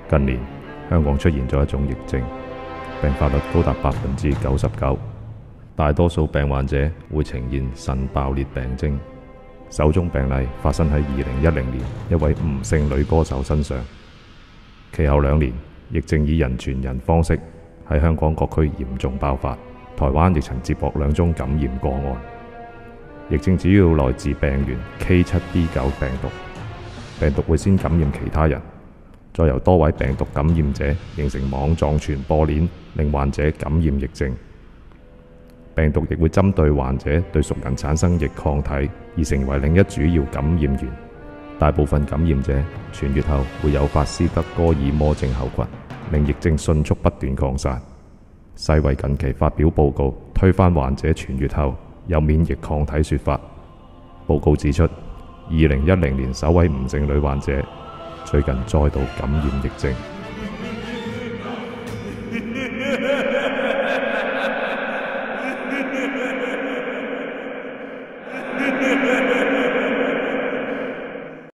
近年香港出現咗一種疫症，病發率高達99%，大多數病患者會呈現腎爆裂病徵。首宗病例發生喺2010年一位吳姓女歌手身上，其後2年疫症以人傳人方式喺香港各區嚴重爆發。台灣亦曾接獲2宗感染個案。疫症主要來自病原 K7B9 病毒，病毒會先感染其他人，再由多位病毒感染者形成網狀傳播鏈，令患者感染疫症。病毒亦會針對患者對屬人產生逆抗體，而成為另一主要感染源。大部分感染者痊癒後會誘發斯德哥爾摩症候群，令疫症迅速不斷擴散。世衛近期發表報告，推翻患者痊癒後有免疫抗體說法。報告指出，2010年首位吳姓女患者最近再度感染疫症。